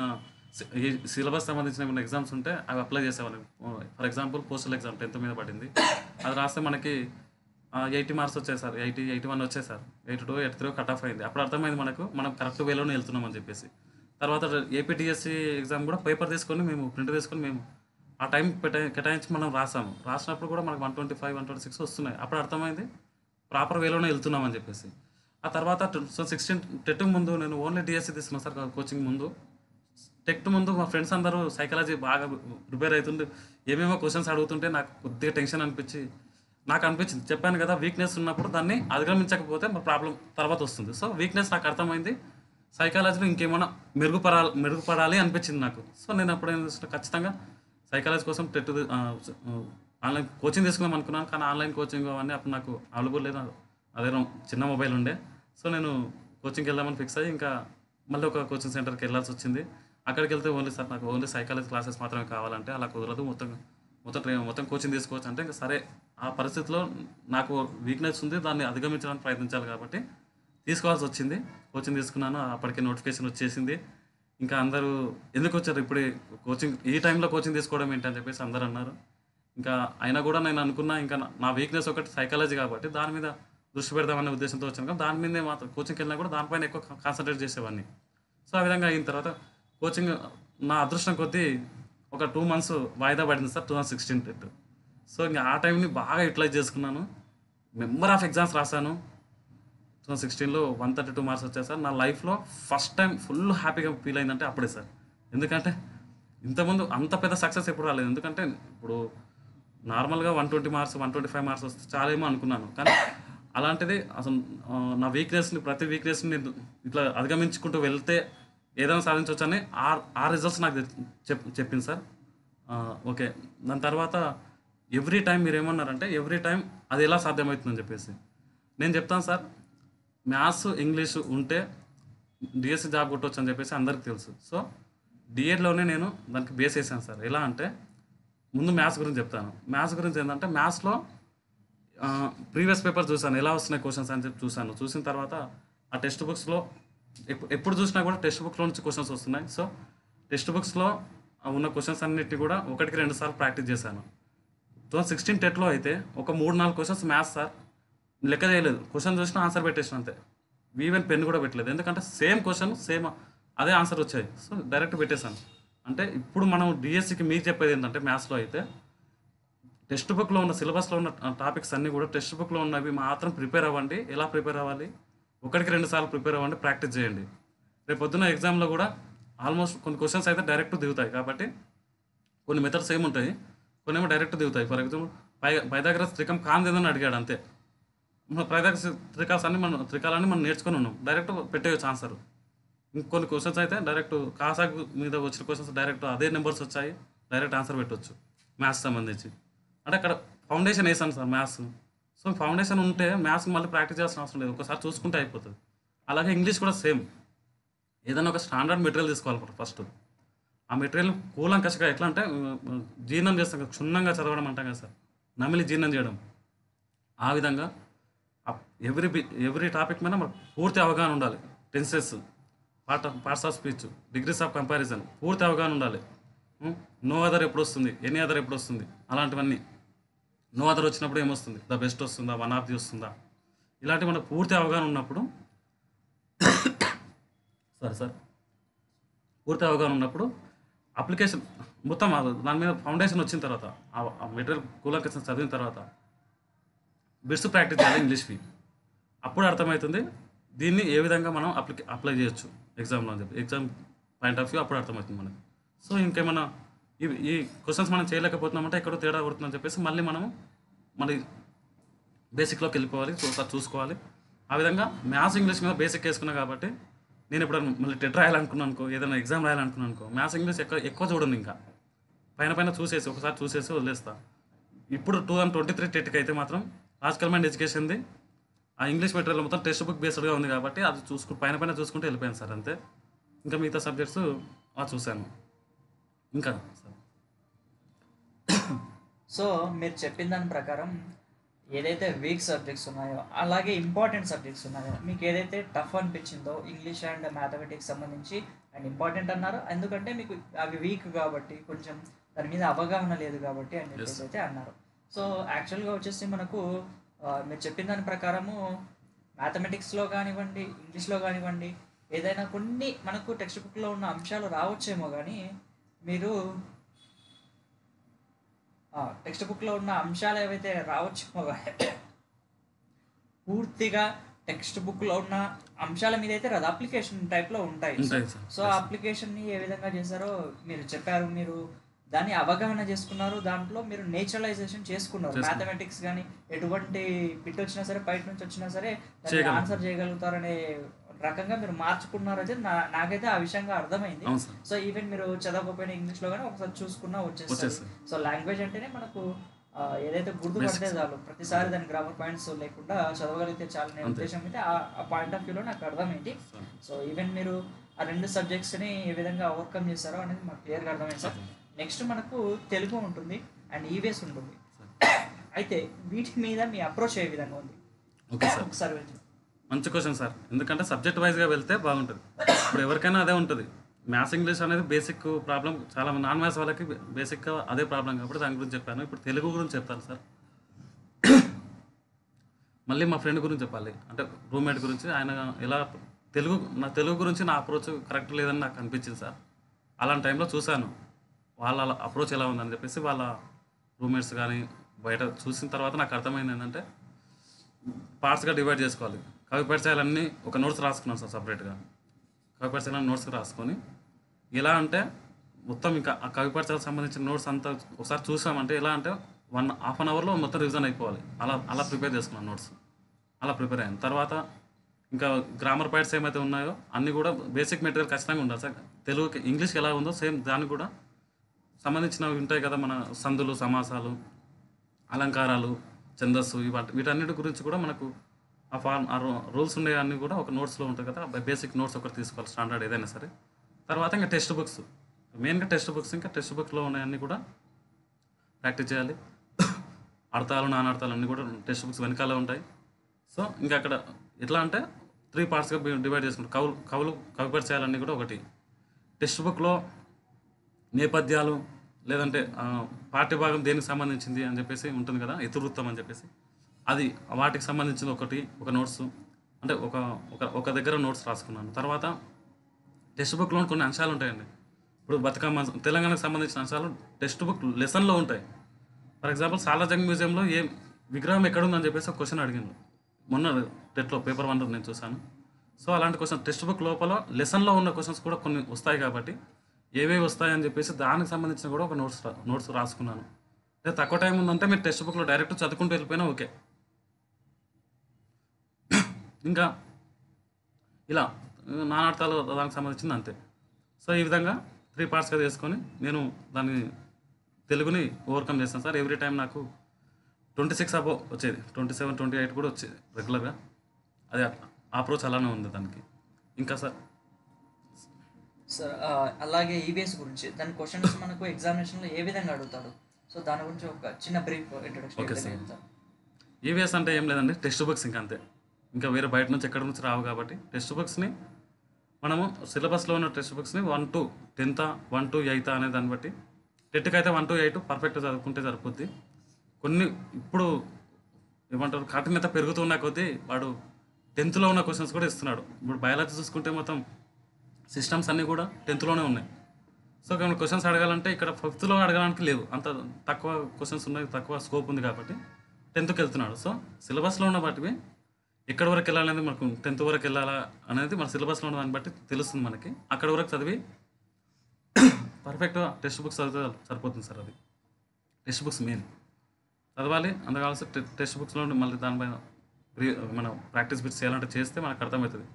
సిలబస్ సంబంధించిన ఏమైనా ఎగ్జామ్స్ ఉంటే అవి అప్లై చేసేవాళ్ళం. For example postal exam 10th మీద పడింది, అది రాస్తే మనకి 80 మార్క్స్ వచ్చాయి సార్. 81 వచ్చాయి సార్. 82 83 కట్ ఆఫ్ అయింది. అప్పుడు అర్థమైంది మనం కరెక్ట్ వేలోనే వెళ్తున్నామని చెప్పేసి. తర్వాత ఏపీటీఎస్సీ ఎగ్జామ్ కూడా పేపర్ తీసుకొని ప్రింట్ తీసుకొని ఆ టైం కేటాయించి మనం రాసినప్పుడు కూడా మనకు 125 126 వస్తున్నాయి. అప్పుడు అర్థమైంది ప్రాపర్ వేలోనే వెళ్తున్నామని చెప్పేసి. ఆ తర్వాత 2016 టెట్ ముందు నేను ఓన్లీ డిఎస్సి తీసుకున్నాను సార్ కోచింగ్ ముందు. టెక్ట్ ముందు మా ఫ్రెండ్స్ అందరూ సైకాలజీ బాగా ప్రిపేర్ అవుతుండే ఏమేమో క్వశ్చన్స్ అడుగుతుంటే నాకు కొద్దిగా టెన్షన్ అనిపించి నాకు అనిపించింది చెప్పాను కదా వీక్నెస్ ఉన్నప్పుడు దాన్ని అధిగమించకపోతే మా ప్రాబ్లం తర్వాత వస్తుంది. సో వీక్నెస్ నాకు అర్థమైంది, సైకాలజీలో ఇంకేమైనా మెరుగుపడాలి అనిపించింది నాకు. సో నేను అప్పుడు ఏం చేసిన ఖచ్చితంగా సైకాలజీ కోసం టెట్ ఆన్లైన్ కోచింగ్ తీసుకుందాం అనుకున్నాను, కానీ ఆన్లైన్ కోచింగ్ అవన్నీ అప్పుడు నాకు అవైలబుల్ లేదు, అదే చిన్న మొబైల్ ఉండే. సో నేను కోచింగ్కి వెళ్దామని ఫిక్స్ అయ్యి ఇంకా మళ్ళీ ఒక కోచింగ్ సెంటర్కి వెళ్ళాల్సి వచ్చింది. అక్కడికి వెళ్తే ఓన్లీ సార్ నాకు ఓన్లీ సైకాలజీ క్లాసెస్ మాత్రమే కావాలంటే అలా కుదరదు, మొత్తం కోచింగ్ తీసుకోవచ్చు అంటే ఇంకా సరే ఆ పరిస్థితిలో నాకు వీక్నెస్ ఉంది, దాన్ని అధిగమించడానికి ప్రయత్నించాలి కాబట్టి తీసుకోవాల్సి వచ్చింది. కోచింగ్ తీసుకున్నాను, అప్పటికే నోటిఫికేషన్ వచ్చేసింది. ఇంకా అందరూ ఎందుకు వచ్చారు ఇప్పుడు కోచింగ్ ఈ టైంలో కోచింగ్ తీసుకోవడం ఏంటి అని చెప్పేసి అందరూ అన్నారు. ఇంకా అయినా కూడా నేను అనుకున్నా ఇంకా నా వీక్నెస్ ఒకటి సైకాలజీ కాబట్టి దాని మీద దృష్టి పెడదామనే ఉద్దేశంతో వచ్చాను. కానీ దాని మీదే మాత్రం కోచింగ్కి వెళ్ళినా కూడా దానిపైన ఎక్కువ కాన్సన్ట్రేట్ చేసేవాడిని. సో ఆ విధంగా అయిన తర్వాత కోచింగ్ నా అదృష్టం కొద్దీ ఒక 2 months వాయిదా పడింది సార్ 2016 టెట్. సో ఇంకా ఆ టైంని బాగా యూటిలైజ్ చేసుకున్నాను, మెంబర్ ఆఫ్ ఎగ్జామ్స్ రాశాను. 2016లో 132 మార్క్స్ వచ్చాయి సార్. నా లైఫ్లో ఫస్ట్ టైం ఫుల్ హ్యాపీగా ఫీల్ అయిందంటే అప్పుడే సార్. ఎందుకంటే ఇంతకుముందు అంత పెద్ద సక్సెస్ ఎప్పుడు రాలేదు. ఎందుకంటే ఇప్పుడు నార్మల్గా 120 మార్క్స్ 125 మార్క్స్ వస్తే చాలేమో అనుకున్నాను, కానీ అలాంటిది అసలు నా వీక్నెస్ని ప్రతి వీక్నెస్ని నేను ఇట్లా అధిగమించుకుంటూ వెళ్తే ఏదైనా సాధించవచ్చని ఆ రిజల్ట్స్ నాకు చెప్పింది సార్. ఓకే, దాని తర్వాత ఎవ్రీ టైం మీరు ఏమన్నారంటే ఎవ్రీ టైం అది ఎలా సాధ్యమవుతుందని చెప్పేసి నేను చెప్తాను సార్. మ్యాథ్స్ ఇంగ్లీషు ఉంటే డిఎస్సి జాబ్ కొట్టవచ్చు అని చెప్పేసి అందరికీ తెలుసు. సో డిఎడ్లోనే నేను దానికి బేస్ వేసాను సార్. ఎలా అంటే ముందు మ్యాథ్స్ గురించి చెప్తాను. మ్యాథ్స్ గురించి ఏంటంటే మ్యాథ్స్లో ప్రీవియస్ పేపర్ చూసాను, ఎలా వస్తున్నాయి క్వశ్చన్స్ అని చెప్పి చూసిన తర్వాత ఆ టెక్స్ట్ బుక్స్లో ఎప్పుడు చూసినా కూడా టెక్స్ట్ బుక్లో నుంచి క్వశ్చన్స్ వస్తున్నాయి. సో టెక్స్ట్ బుక్స్లో ఉన్న క్వశ్చన్స్ అన్నిటిని కూడా 1-2 సార్లు ప్రాక్టీస్ చేశాను. 2016 టెట్లో అయితే ఒక 3-4 క్వశ్చన్స్ మ్యాథ్స్ సార్ లెక్క చేయలేదు, క్వశ్చన్ చూసినా ఆన్సర్ పెట్టేసిన అంతే, ఈవెన్ పెన్ కూడా పెట్టలేదు. ఎందుకంటే సేమ్ క్వశ్చన్ సేమ్ అదే ఆన్సర్ వచ్చాయి. సో డైరెక్ట్ పెట్టేశాను. అంటే ఇప్పుడు మనం డిఎస్సికి మీరు చెప్పేది ఏంటంటే మ్యాథ్స్లో అయితే టెక్స్ట్ బుక్లో ఉన్న సిలబస్లో ఉన్న టాపిక్స్ అన్నీ కూడా టెక్స్ట్ బుక్లో ఉన్నవి మాత్రం ప్రిపేర్ అవ్వండి. ఎలా ప్రిపేర్ అవ్వాలి? 1-2 సార్లు ప్రిపేర్ అవ్వండి, ప్రాక్టీస్ చేయండి. రేపు పొద్దున్న ఎగ్జామ్లో కూడా ఆల్మోస్ట్ కొన్ని క్వశ్చన్స్ అయితే డైరెక్ట్ దిగుతాయి, కాబట్టి కొన్ని మెథడ్స్ ఏమి ఉంటాయి, కొన్ని ఏమో డైరెక్ట్ దిగుతాయి. ఫర్ ఎగ్జాంపుల్ పైథాగరస్ త్రికం కాందేదని అడిగాడు అంతే. మన పైథాగరస్ త్రికాలన్నీ మనం నేర్చుకొని ఉన్నాం, డైరెక్ట్ పెట్టేయచ్చు ఆన్సర్. ఇంకొన్ని క్వశ్చన్స్ అయితే డైరెక్ట్ కాసాగు మీద వచ్చిన క్వశ్చన్స్ డైరెక్ట్ అదే నెంబర్స్ వచ్చాయి, డైరెక్ట్ ఆన్సర్ పెట్టవచ్చు మ్యాథ్స్ సంబంధించి. అంటే అక్కడ ఫౌండేషన్ వేసాను సార్ మ్యాథ్స్. సో ఫౌండేషన్ ఉంటే మ్యాథ్స్ని మళ్ళీ ప్రాక్టీస్ చేయాల్సిన అవసరం లేదు, ఒకసారి చూసుకుంటే అయిపోతుంది. అలాగే ఇంగ్లీష్ కూడా సేమ్. ఏదైనా ఒక స్టాండర్డ్ మెటీరియల్ తీసుకోవాలి ఫస్ట్. ఆ మెటీరియల్ కూలంకషగా ఎట్లా అంటే జీర్ణం చేస్తాం కదా, క్షుణ్ణంగా చదవడం అంటాం కదా సార్, నమిలి జీర్ణం చేయడం. ఆ విధంగా ఎవ్రీ టాపిక్ మీద మనకు పూర్తి అవగాహన ఉండాలి. Tenses, parts of speech, degrees of comparison పూర్తి అవగాహన ఉండాలి. నో అదర్ ఎప్పుడు వస్తుంది, ఎనీ అదర్ ఎప్పుడు వస్తుంది, అలాంటివన్నీ. నో అదర్ వచ్చినప్పుడు ఏమొస్తుంది, ద బెస్ట్ వస్తుందా, వన్ ఆఫ్ ది వస్తుందా, ఇలాంటివి మనకు పూర్తి అవగాహన ఉన్నప్పుడు సార్ పూర్తి అవగాహన ఉన్నప్పుడు అప్లికేషన్ మొత్తం దాని మీద ఫౌండేషన్ వచ్చిన తర్వాత ఆ మెటీరియల్ కూలంకషం చదివిన తర్వాత బిట్స్ ప్రాక్టీస్ చేయాలి ఇంగ్లీష్వి. అప్పుడు అర్థమవుతుంది దీన్ని ఏ విధంగా మనం అప్లై చేయొచ్చు ఎగ్జామ్లో అని చెప్పి, ఎగ్జామ్ పాయింట్ ఆఫ్ వ్యూ అప్పుడు అర్థమవుతుంది మనకి. సో ఇంకేమైనా ఈ క్వశ్చన్స్ మనం చేయలేకపోతున్నామంటే ఎక్కడో తేడా కొడుతుందని చెప్పేసి మళ్ళీ బేసిక్లోకి వెళ్ళిపోవాలి, ఒకసారి చూసుకోవాలి. ఆ విధంగా మ్యాథ్స్ ఇంగ్లీష్ మీద బేసిక్ వేసుకున్నా కాబట్టి నేను ఎప్పుడైనా మళ్ళీ టెట్ రాయాలనుకున్నాను అనుకో, ఏదైనా ఎగ్జామ్ రాయాలనుకున్నాను అనుకో, మ్యాథ్స్ ఇంగ్లీష్ ఎక్కువ చూడండి, ఇంకా పైన ఒకసారి చూసేసి వదిలేస్తా. ఇప్పుడు 2023 టెట్కి అయితే మాత్రం లాజికల్ మైండ్ ఎడ్యుకేషన్ది ఆ ఇంగ్లీష్ మెటీరియల్ మొత్తం టెక్స్ట్ బుక్ బేస్డ్గా ఉంది కాబట్టి అది పైన చూసుకుంటూ వెళ్ళిపోయాను సార్ అంతే. ఇంకా మిగతా సబ్జెక్ట్స్ చూశాను ఇంకా సార్. సో మీరు చెప్పిన దాని ప్రకారం ఏదైతే వీక్ సబ్జెక్ట్స్ ఉన్నాయో అలాగే ఇంపార్టెంట్ సబ్జెక్ట్స్ ఉన్నాయో మీకు ఏదైతే టఫ్ అనిపించిందో ఇంగ్లీష్ అండ్ మ్యాథమెటిక్స్ సంబంధించి అండ్ ఇంపార్టెంట్ అన్నారు, ఎందుకంటే మీకు అవి వీక్ కాబట్టి కొంచెం దాని మీద అవగాహన లేదు కాబట్టి అని చెప్పేసి అయితే అన్నారు. సో యాక్చువల్గా వచ్చేసి మనకు మీరు చెప్పిన దాని ప్రకారము మ్యాథమెటిక్స్లో కానివ్వండి, ఇంగ్లీష్లో కానివ్వండి, ఏదైనా కొన్ని మనకు టెక్స్ట్ బుక్లో ఉన్న అంశాలు రావచ్చేమో కానీ మీరు టెక్స్ట్ బుక్లో ఉన్న అంశాలు ఏవైతే రావచ్చేమో కానీ పూర్తిగా టెక్స్ట్ బుక్లో ఉన్న అంశాల మీద అయితే రాదు, అప్లికేషన్ టైప్లో ఉంటాయి. ఉంటాయి సార్. సో ఆ అప్లికేషన్ని ఏ విధంగా చేశారో మీరు చెప్పారు. మీరు దాన్ని అవగాహన చేసుకున్నారు, దాంట్లో మీరు నేచురలైజేషన్ చేసుకున్నారు. మ్యాథమెటిక్స్ కానీ ఎటువంటి బిట్ వచ్చినా సరే, బయట నుంచి వచ్చినా సరే దాన్ని ఆన్సర్ చేయగలుగుతారనే రకంగా మీరు మార్చుకున్నారు. అయితే నాకైతే ఆ విషయంగా అర్థమైంది. సో ఈవెన్ మీరు చదవకపోయినా ఇంగ్లీష్లో కానీ ఒకసారి చూసుకున్నా వచ్చేస్తుంది. సో లాంగ్వేజ్ అంటేనే మనకు ఏదైతే గుర్తుపడితే చాలు, ప్రతిసారి దాని గ్రామర్ పాయింట్స్ లేకుండా చదవగలిగితే చాలు అనే ఉద్దేశం అయితే ఆ పాయింట్ ఆఫ్ వ్యూలో నాకు అర్థమైంది. సో ఈవెన్ మీరు ఆ 2 సబ్జెక్ట్స్ని ఏ విధంగా ఓవర్కమ్ చేశారో అనేది మాకు క్లియర్గా అర్థమైంది సార్. నెక్స్ట్ మనకు తెలుగు ఉంటుంది అండ్ ఈవీఎస్ ఉంటుంది. అయితే వీటి మీద మీ అప్రోచ్ ఏ విధంగా ఉంది? ఓకే సార్, ఒకసారి మంచి క్వశ్చన్ సార్. ఎందుకంటే సబ్జెక్ట్ వైజ్గా వెళ్తే బాగుంటుంది. ఇప్పుడు ఎవరికైనా అదే ఉంటుంది. మ్యాథ్స్ ఇంగ్లీష్ అనేది బేసిక్ ప్రాబ్లం, చాలా నాన్ మ్యాథ్స్ వాళ్ళకి బేసిక్గా అదే ప్రాబ్లం కాబట్టి దాని గురించి చెప్పాను. ఇప్పుడు తెలుగు గురించి చెప్తాను సార్. మళ్ళీ మా ఫ్రెండ్ గురించి చెప్పాలి, అంటే రూమ్మేట్ గురించి. ఆయన ఎలా నా తెలుగు గురించి నా అప్రోచ్ కరెక్ట్ లేదని నాకు అనిపించింది సార్. అలాంటి టైంలో చూశాను వాళ్ళ అప్రోచ్ ఎలా ఉందని చెప్పేసి, వాళ్ళ రూమ్మేట్స్ కానీ బయట చూసిన తర్వాత నాకు అర్థమైంది ఏంటంటే పార్ట్స్గా డివైడ్ చేసుకోవాలి. కవి పరిచయాలన్నీ ఒక నోట్స్ రాసుకున్నాను సార్ సపరేట్గా. కవి పరిచయాలన్నీ నోట్స్కి రాసుకొని ఎలా అంటే మొత్తం ఇంకా ఆ కవి పరిచయాలకు సంబంధించిన నోట్స్ అంతా ఒకసారి చూసామంటే ఎలా అంటే హాఫ్ అన్ అవర్లో మొత్తం రివిజన్ అయిపోవాలి. అలా ప్రిపేర్ చేసుకున్నాను నోట్స్. అలా ప్రిపేర్ అయ్యాను. తర్వాత ఇంకా గ్రామర్ పాయింట్స్ ఏమైతే ఉన్నాయో అన్నీ కూడా బేసిక్ మెటీరియల్ ఖచ్చితంగా ఉండాలి సార్. తెలుగుకి ఇంగ్లీష్కి ఎలా ఉందో సేమ్ దానికి కూడా సంబంధించినవి ఉంటాయి కదా, మన సందులు, సమాసాలు, అలంకారాలు, ఛందస్సు, వీటన్నిటి గురించి కూడా మనకు ఆ రూల్స్ ఉండే అన్నీ కూడా ఒక నోట్స్లో ఉంటాయి కదా. బేసిక్ నోట్స్ ఒకటి తీసుకోవాలి, స్టాండర్డ్ ఏదైనా సరే. తర్వాత ఇంకా టెక్స్ట్ బుక్స్, మెయిన్గా టెక్స్ట్ బుక్స్. ఇంకా టెక్స్ట్ బుక్లో ఉన్నాయన్నీ కూడా ప్రాక్టీస్ చేయాలి. అర్థాలు, నానార్థాలు అన్నీ కూడా టెక్స్ట్ బుక్స్ వెనకాల ఉంటాయి. సో ఇంకా అక్కడ ఎట్లా అంటే 3 పార్ట్స్గా డివైడ్ చేసుకుంటాం. కవి పరిచయాలన్నీ కూడా ఒకటి. టెక్స్ట్ బుక్లో నేపథ్యాలు లేదంటే పాఠ్యభాగం దేనికి సంబంధించింది అని చెప్పేసి ఉంటుంది కదా, ఇతివృత్తం అని చెప్పేసి, అది వాటికి సంబంధించింది ఒక నోట్స్, అంటే ఒక దగ్గర నోట్స్ రాసుకున్నాను. తర్వాత టెక్స్ట్ బుక్లో కొన్ని అంశాలు ఉంటాయండి. ఇప్పుడు బతుకమ్మ, తెలంగాణకు సంబంధించిన అంశాలు టెక్స్ట్ బుక్ లెసన్లో ఉంటాయి. ఫర్ ఎగ్జాంపుల్ సాలార్జంగ్ మ్యూజియంలో ఏ విగ్రహం ఎక్కడుందని చెప్పేసి ఒక క్వశ్చన్ అడిగింది మొన్న టెట్లో, పేపర్ 1 నేను చూశాను. సో అలాంటి క్వశ్చన్ టెక్స్ట్ బుక్ లోపల లెసన్లో ఉన్న క్వశ్చన్స్ కూడా కొన్ని వస్తాయి కాబట్టి ఏవేవి వస్తాయని చెప్పేసి దానికి సంబంధించిన కూడా ఒక నోట్స్ రాసుకున్నాను. లేదా తక్కువ టైం ఉందంటే మీరు టెక్స్ట్ బుక్లో డైరెక్ట్ చదువుకుంటూ వెళ్ళిపోయినా ఓకే. ఇంకా ఇలా నానార్థాలు దానికి సంబంధించింది అంతే. సో ఈ విధంగా 3 పార్ట్స్గా చేసుకొని నేను దాన్ని తెలుగుని ఓవర్కమ్ చేస్తాను సార్. ఎవ్రీ టైం నాకు 26 అబో వచ్చేది, 27, 28 కూడా వచ్చేది రెగ్యులర్గా. అది అప్రోచ్ అలానే ఉంది దానికి. ఇంకా సార్ అలాగే ఈవీఎస్ గురించి దాని క్వశ్చన్స్ మనకు ఎగ్జామినేషన్లో ఏ విధంగా అడుగుతాడు? సో దాని గురించి ఒక చిన్న brief introduction. Okay sir. EVS అంటే ఏం లేదండి, టెక్స్ట్ బుక్స్ ఇంకా అంతే. ఇంకా వేరే బయట నుంచి ఎక్కడి నుంచి రావు కాబట్టి టెక్స్ట్ బుక్స్ని మనము సిలబస్లో ఉన్న text బుక్స్ని 1 to 10th, 1 to 8th అనే దాన్ని బట్టి, టెట్కి అయితే 1 to 8 పర్ఫెక్ట్గా చదువుకుంటే సరిపోద్ది. కొన్ని ఇప్పుడు ఏమంటారు కఠినత పెరుగుతున్న కొద్దీ వాడు 10th ఉన్న క్వశ్చన్స్ కూడా ఇస్తున్నాడు. ఇప్పుడు బయాలజీ చూసుకుంటే మొత్తం సిస్టమ్స్ అన్నీ కూడా 10th ఉన్నాయి. సో కొన్ని క్వశ్చన్స్ అడగాలంటే ఇక్కడ 5th అడగడానికి లేవు, అంత తక్కువ క్వశ్చన్స్ ఉన్నాయి, తక్కువ స్కోప్ ఉంది కాబట్టి 10th వెళ్తున్నాడు. సో సిలబస్లో ఉన్న వాటివి ఎక్కడి వరకు వెళ్ళాలనేది మనకు 10th వరకు వెళ్ళాలా అనేది మన సిలబస్లో ఉన్న దాన్ని బట్టి తెలుస్తుంది మనకి. అక్కడి వరకు చదివి పర్ఫెక్ట్గా టెక్స్ట్ బుక్స్ చదివితే సరిపోతుంది సార్. అది టెక్స్ట్ బుక్స్ మెయిన్ చదవాలి. అందుకాల్సి టెక్స్ట్ బుక్స్లో మళ్ళీ దానిపైన మనం ప్రాక్టీస్ బిట్స్ చేయాలంటే చేస్తే మనకు అర్థమవుతుంది.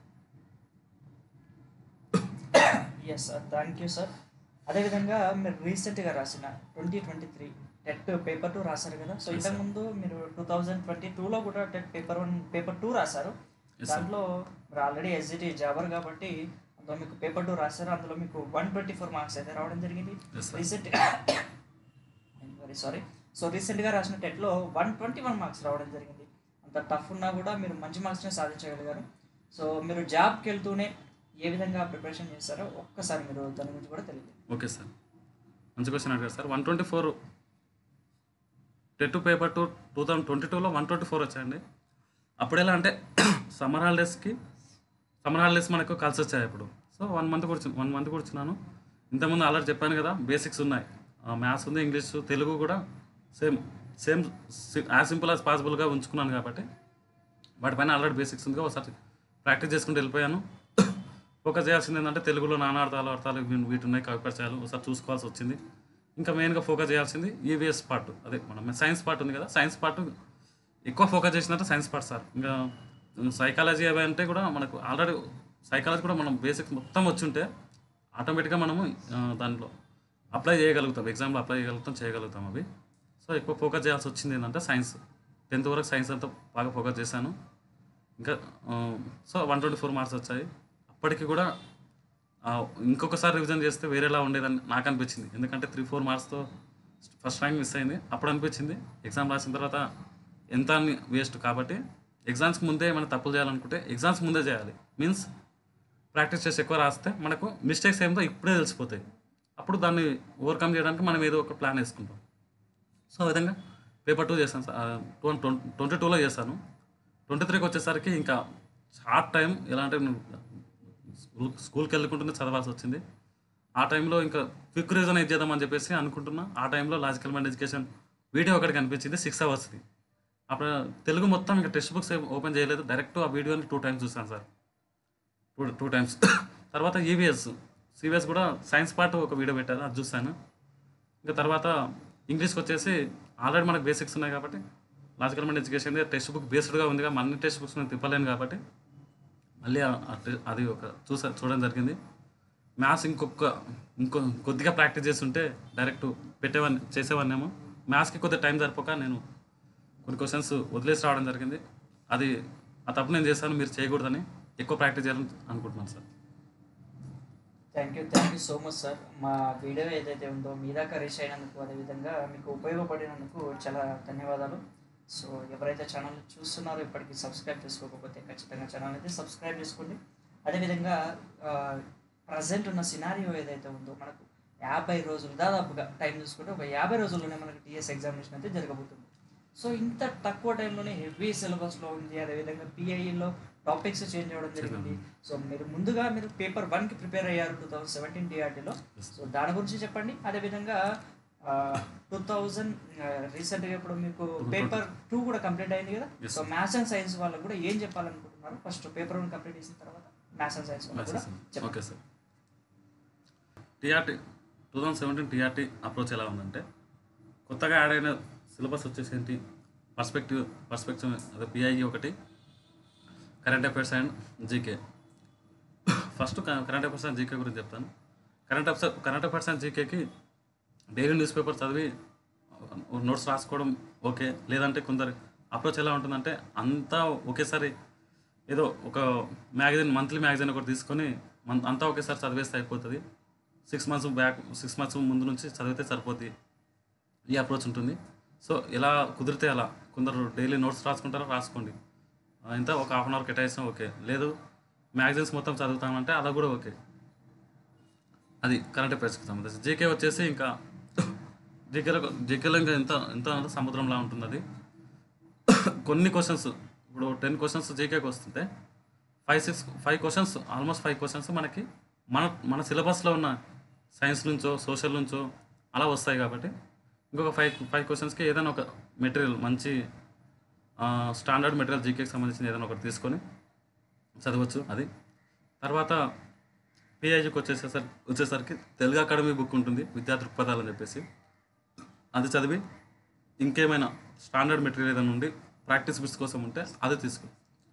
Yes sir, thank you sir. అదేవిధంగా మీరు రీసెంట్గా రాసిన 2023 టెట్ పేపర్ 2 రాశారు కదా. సో ఇంతకుముందు మీరు 2022లో కూడా టెట్ పేపర్ 2 రాశారు. దాంట్లో మీరు ఆల్రెడీ ఎస్జిటి జాబర్ కాబట్టి అందులో మీకు పేపర్ 2 రాశారు. అందులో మీకు 124 మార్క్స్ అయితే రావడం జరిగింది. రీసెంట్గా రాసిన టెట్లో 121 మార్క్స్ రావడం జరిగింది. అంత టఫ్ ఉన్నా కూడా మీరు మంచి మార్క్స్ని సాధించగలిగారు. సో మీరు జాబ్కి వెళ్తూనే ఏ విధంగా ప్రిపరేషన్ చేస్తారో ఒక్కసారి మీరు దాని గురించి కూడా తెలియదు. ఓకే సార్, మంచి క్వశ్చన్ అడిగారు సార్. 124 టెట్ పేపర్ 2 2022లో 124 వచ్చాయండి. అప్పుడు ఎలా అంటే సమ్మర్ హాలిడేస్ మనకు కలిసి వచ్చాయి అప్పుడు. సో 1 మంత్ కూర్చున్నాను. ఇంతకుముందు ఆల్రెడీ చెప్పాను కదా, బేసిక్స్ ఉన్నాయి, మ్యాథ్స్ ఉంది, ఇంగ్లీష్, తెలుగు కూడా సేమ్ యాజ్ సింపుల్ యాజ్ పాసిబుల్గా ఉంచుకున్నాను కాబట్టి వాటిపైన ఆల్రెడీ బేసిక్స్ ఉంది ఒకసారి ప్రాక్టీస్ చేసుకుంటూ వెళ్ళిపోయాను. ఫోకస్ చేయాల్సింది ఏంటంటే తెలుగులో నానార్థాలు అర్థాలు వీటి ఉన్నాయి కవిపరిచయాలు ఒకసారి చూసుకోవాల్సి వచ్చింది. ఇంకా మెయిన్గా ఫోకస్ చేయాల్సింది ఈవీఎస్ పార్ట్, అదే మనం సైన్స్ పార్ట్ ఉంది కదా, సైన్స్ పార్ట్ ఎక్కువ ఫోకస్ చేసినట్టు సైన్స్ పార్ట్ సార్. ఇంకా సైకాలజీ అవి అంటే కూడా మనకు ఆల్రెడీ సైకాలజీ కూడా మనం బేసిక్స్ మొత్తం వచ్చి ఉంటే ఆటోమేటిక్గా మనము దాంట్లో అప్లై చేయగలుగుతాం, ఎగ్జామ్లో అప్లై చేయగలుగుతాం అవి. సో ఎక్కువ ఫోకస్ చేయాల్సి వచ్చింది ఏంటంటే సైన్స్. 10th వరకు సైన్స్ అంతా బాగా ఫోకస్ చేశాను. ఇంకా సో 124 మార్క్స్ వచ్చాయి. అప్పటికి కూడా ఇంకొకసారి రివిజన్ చేస్తే వేరేలా ఉండేదని నాకు అనిపించింది. ఎందుకంటే 3-4 మార్క్స్తో ఫస్ట్ ర్యాంక్ మిస్ అయింది. అప్పుడు అనిపించింది ఎగ్జామ్ రాసిన తర్వాత ఎంత అని వేస్ట్. కాబట్టి ఎగ్జామ్స్కి ముందే మనం తప్పులు చేయాలనుకుంటే ఎగ్జామ్స్ ముందే చేయాలి. మీన్స్ ప్రాక్టీస్ చేసి ఎక్కువ రాస్తే మనకు మిస్టేక్స్ ఏమిటో ఇప్పుడే తెలిసిపోతాయి. అప్పుడు దాన్ని ఓవర్కమ్ చేయడానికి మనం ఏదో ఒక ప్లాన్ వేసుకుంటాం. సో ఆ విధంగా పేపర్ 2 చేశాను సార్. 22లో చేశాను. 23కి వచ్చేసరికి ఇంకా షార్ట్ టైం. ఎలా అంటే స్కూల్కి వెళ్ళకుంటూనే చదవాల్సి వచ్చింది. ఆ టైంలో ఇంకా క్విక్ రీజన్ ఏది చేద్దామని చెప్పేసి అనుకుంటున్నా. ఆ టైంలో లాజికల్ మైండ్ ఎడ్యుకేషన్ వీడియో ఒకటి కనిపించింది 6 అవర్స్ది. అప్పుడు తెలుగు మొత్తం ఇంకా టెక్స్ట్ బుక్స్ ఓపెన్ చేయలేదు, డైరెక్ట్ ఆ వీడియోని 2 టైమ్స్ చూసాను సార్. 2 టైమ్స్. తర్వాత సివిఎస్ కూడా సైన్స్ పార్ట్ ఒక వీడియో పెట్టారు, అది చూశాను. ఇంకా తర్వాత ఇంగ్లీష్కి వచ్చేసి ఆల్రెడీ మనకు బేసిక్స్ ఉన్నాయి కాబట్టి logical mind education text book బేస్డ్గా ఉందిగా, అన్ని టెక్స్ట్ బుక్స్ నేను తిప్పలేను కాబట్టి మళ్ళీ అది ఒక చూడడం జరిగింది. మ్యాథ్స్ కొద్దిగా ప్రాక్టీస్ చేస్తుంటే డైరెక్ట్ చేసేవాన్నేమో. మ్యాథ్స్కి కొద్దిగా టైం సరిపోక నేను కొన్ని క్వశ్చన్స్ వదిలేసి రావడం జరిగింది. ఆ తప్పు నేను చేశాను, మీరు చేయకూడదని ఎక్కువ ప్రాక్టీస్ చేయాలని అనుకుంటున్నాను sir. Thank you so much sir. మా వీడియో ఏదైతే ఉందో మీ దాకా రీచ్ అయినందుకు, అదేవిధంగా మీకు ఉపయోగపడినందుకు చాలా ధన్యవాదాలు. సో ఎవరైతే ఛానల్ చూస్తున్నారో ఇప్పటికీ సబ్స్క్రైబ్ చేసుకోకపోతే ఖచ్చితంగా ఛానల్ అయితే సబ్స్క్రైబ్ చేసుకోండి. అదేవిధంగా ప్రజెంట్ ఉన్న సినారియో ఏదైతే ఉందో మనకు 50 రోజులు దాదాపుగా టైం చూసుకుంటే ఒక 50 రోజుల్లోనే మనకు టీఎస్ ఎగ్జామినేషన్ అయితే జరగబోతుంది. సో ఇంత తక్కువ టైంలోనే హెవీ సిలబస్లో ఉంది. అదేవిధంగా పిఐఈలో టాపిక్స్ చేంజ్ అవ్వడం జరిగింది. సో మీరు పేపర్ 1కి ప్రిపేర్ అయ్యారు 2017 డిఆర్టీలో. సో దాని గురించి చెప్పండి. అదేవిధంగా 2000 రీసెంట్గా ఇప్పుడు మీకు పేపర్ 2 కూడా కంప్లీట్ అయింది కదా. సో మ్యాథ్స్ అండ్ సైన్స్ వాళ్ళకు కూడా ఏం చెప్పాలనుకుంటున్నారు? ఫస్ట్ పేపర్ 1 కంప్లీట్ చేసిన తర్వాత మ్యాథ్స్ అండ్ సైన్స్ వాళ్ళకు కూడా చెప్పండి. Okay sir. TRT 2017 TRT approach ఎలా ఉందంటే, కొత్తగా యాడ్ అయిన సిలబస్ వచ్చేసి ఏంటి, పర్స్పెక్టివ్ అదే పిఐఈ ఒకటి, current affairs and GK. First current affairs and GK గురించి చెప్తాను. కరెంట్ అఫైర్స్ అండ్ జీకేకి డైలీ న్యూస్ పేపర్ చదివి నోట్స్ రాసుకోవడం ఓకే. లేదంటే కొందరు అప్రోచ్ ఎలా ఉంటుందంటే, అంతా ఒకేసారి ఏదో ఒక మంత్లీ మ్యాగజైన్ ఒకటి తీసుకొని అంతా ఒకేసారి చదివేస్తే అయిపోతుంది. 6 మంత్స్ ముందు నుంచి చదివితే సరిపోతుంది. ఈ అప్రోచ్ ఉంటుంది. సో ఎలా కుదిరితే అలా, కొందరు డైలీ నోట్స్ రాసుకోండి, ఇంత ఒక హాఫ్ అన్ అవర్ కేటాయిస్తాం ఓకే. లేదు మ్యాగజైన్స్ మొత్తం చదువుతామంటే అలా కూడా ఓకే. అది కరెంట్ అఫైర్స్కి సంబంధించి. జీకే వచ్చేసి ఇంకా జీకేలో ఇంకా ఎంత సముద్రంలా ఉంటుంది అది. కొన్ని క్వశ్చన్స్, ఇప్పుడు 10 క్వశ్చన్స్ జీకేకి వస్తుంటే 5 క్వశ్చన్స్, ఆల్మోస్ట్ 5 క్వశ్చన్స్ మనకి మన సిలబస్లో ఉన్న సైన్స్ నుంచో సోషల్ నుంచో అలా వస్తాయి. కాబట్టి ఇంకొక 5 క్వశ్చన్స్కి ఏదైనా ఒక మెటీరియల్, మంచి స్టాండర్డ్ మెటీరియల్ జీకేకి సంబంధించిన ఏదైనా ఒకటి తీసుకొని చదవచ్చు. అది తర్వాత పిఐజీకి వచ్చేసరికి తెలుగు అకాడమీ బుక్ ఉంటుంది, విద్యా దృక్పథాలు అని చెప్పేసి. అది చదివి ఇంకేమైనా స్టాండర్డ్ మెటీరియల్ ఏదైనా ఉండి ప్రాక్టీస్ బిట్స్ కోసం ఉంటే అది తీసుకో.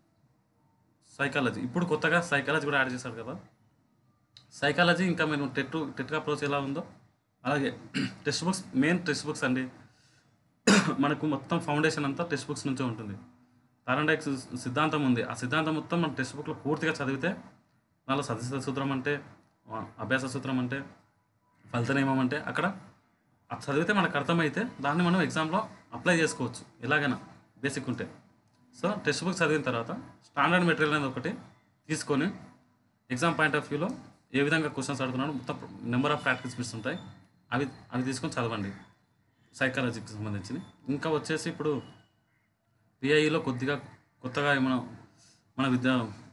సైకాలజీ, ఇప్పుడు కొత్తగా సైకాలజీ కూడా యాడ్ చేశారు కదా. సైకాలజీ ఇంకా మేము టెట్ అప్రోచ్ ఎలా ఉందో అలాగే text books, main text books అండి. మనకు మొత్తం ఫౌండేషన్ అంతా టెక్స్ట్ బుక్స్ నుంచే ఉంటుంది. థారండైక్ సిద్ధాంతం ఉంది, ఆ సిద్ధాంతం మొత్తం మన టెక్స్ట్ బుక్లో పూర్తిగా చదివితే దానిలో సదస్య సూత్రం అంటే, అభ్యాస సూత్రం అంటే, ఫలిత నియమం అంటే, అక్కడ అది చదివితే మనకు అర్థమైతే దాన్ని మనం ఎగ్జామ్లో అప్లై చేసుకోవచ్చు ఎలాగైనా బేసిక్ ఉంటే. సో టెక్స్ట్ బుక్ చదివిన తర్వాత స్టాండర్డ్ మెటీరియల్ అనేది ఒకటి తీసుకొని ఎగ్జామ్ పాయింట్ ఆఫ్ వ్యూలో ఏ విధంగా క్వశ్చన్స్ అడుగుతున్నాడు మొత్తం నెంబర్ ఆఫ్ ప్రాక్టీస్ బిట్స్ ఉంటాయి, అవి తీసుకొని చదవండి సైకాలజీకి సంబంధించి. ఇంకా వచ్చేసి ఇప్పుడు పిఐఈలో కొత్తగా ఏమైనా మన విద్య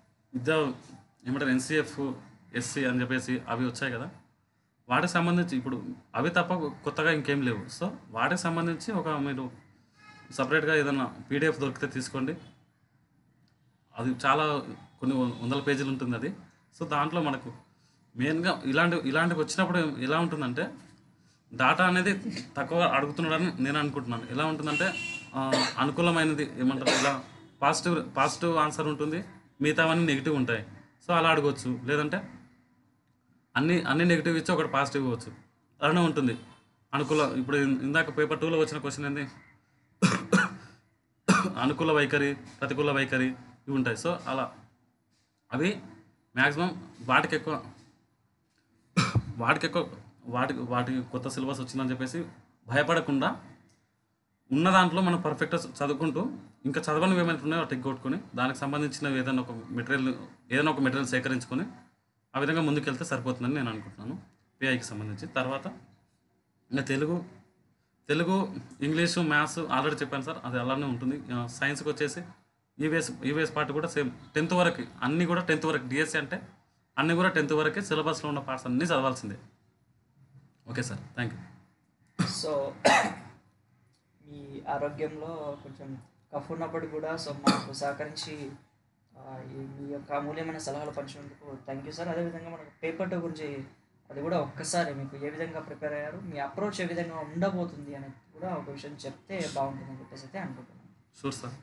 ఏమంటారు ఎన్సిఎఫ్ ఎస్సీ అని చెప్పేసి అవి వచ్చాయి కదా. వాటికి సంబంధించి ఇప్పుడు అవి తప్ప కొత్తగా ఇంకేం లేవు. సో వాటికి సంబంధించి మీరు సపరేట్గా ఏదైనా పీడిఎఫ్ దొరికితే తీసుకోండి. అది చాలా కొన్ని వందల పేజీలు ఉంటుంది అది. సో దాంట్లో మనకు మెయిన్గా ఇలాంటివి వచ్చినప్పుడు ఎలా ఉంటుందంటే డాటా అనేది తక్కువ అడుగుతున్నాడని నేను అనుకుంటున్నాను. ఎలా ఉంటుందంటే అనుకూలమైనది ఏమంటారు, ఇలా పాజిటివ్ ఆన్సర్ ఉంటుంది, మిగతావన్నీ నెగిటివ్ ఉంటాయి. సో అలా అడగవచ్చు, లేదంటే అన్ని నెగిటివ్ ఇచ్చి ఒకటి పాజిటివ్ ఇవ్వచ్చు, అలానే ఉంటుంది. ఇప్పుడు ఇందాక పేపర్ 2లో వచ్చిన క్వశ్చన్ ఏంది, అనుకూల వైఖరి, ప్రతికూల వైఖరి ఇవి ఉంటాయి. సో అలా అవి మ్యాక్సిమం వాటికి ఎక్కువ వాటికి కొత్త సిలబస్ వచ్చిందని చెప్పేసి భయపడకుండా ఉన్న దాంట్లో మనం పర్ఫెక్ట్గా చదువుకుంటూ ఇంకా చదవనివి ఏమైనా ఉన్నాయో టిక్ కొట్టుకొని దానికి సంబంధించిన ఏదైనా ఒక మెటీరియల్ సేకరించుకొని ఆ విధంగా ముందుకెళ్తే సరిపోతుందని నేను అనుకుంటున్నాను పిఐకి సంబంధించి. తర్వాత ఇంకా తెలుగు, ఇంగ్లీషు, మ్యాథ్స్ ఆల్రెడీ చెప్పాను సార్, అది అలానే ఉంటుంది. సైన్స్కి వచ్చేసి ఈవీఎస్ పార్ట్ కూడా సేమ్ 10th వరకు, అన్నీ కూడా 10th వరకు. డిఎస్సి అంటే అన్నీ కూడా 10th వరకే, సిలబస్లో ఉన్న పార్ట్స్ అన్నీ చదవాల్సిందే. Okay sir, thank you. So మీ ఆరోగ్యంలో కొంచెం కఫ్ ఉన్నప్పటికీ కూడా సో మాకు సహకరించి మీ యొక్క అమూల్యమైన సలహాలు పంచినందుకు థ్యాంక్ యూ సార్. అదేవిధంగా మనకు పేపర్ 2 గురించి అది కూడా ఒక్కసారి మీకు ఏ విధంగా ప్రిపేర్ అయ్యారు, మీ అప్రోచ్ ఏ విధంగా ఉండబోతుంది అనేది కూడా ఒక విషయం చెప్తే బాగుంటుందని చెప్పేసి అయితే అనుకుంటున్నాను. Sure sir.